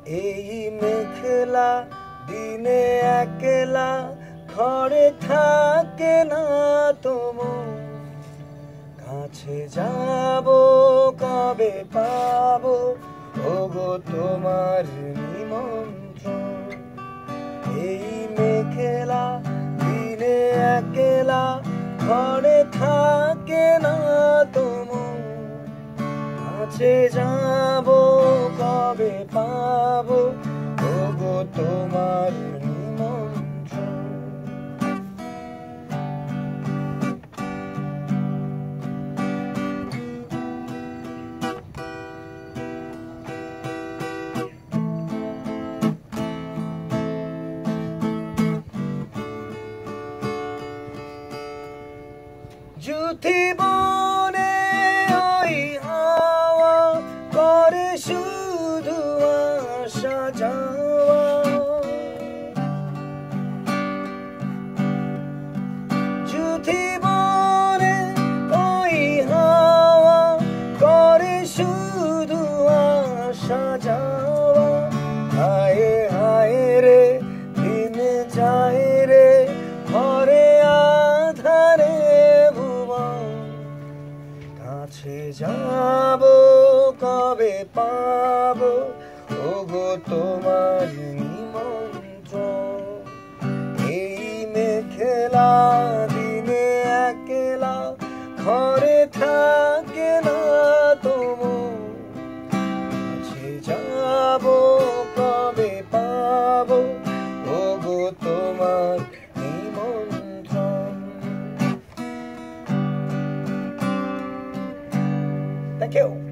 এই মেঘলা দিনে একলা ঘরে থাকে না তোমার কাছে যাব কবে পাবো ওগো তোমার নিমন্ত্রণ। এই মেঘলা দিনে একলা ঘরে থাকে না তোমার কাছে যাব কবে পাবো ওগো তোমার নিমন্ত্রণ। জুথি বনে ওই হাওয়া করে শুধু আসা যাওয়া, জুথি বনে ওই হাওয়া করে শুধু আসা যাওয়া। হায় হায় রে দিন যায় রে ঘরে আধারে কাছে যাব কবে পাবো ওগো তোমার নিমন্ত্রণ। এই মেঘলা দিনে একলা ঘরে থাকে না তোমার কাছে যাব কবে পাবো ওগো তোমার নিমন্ত্রণ। Thank you.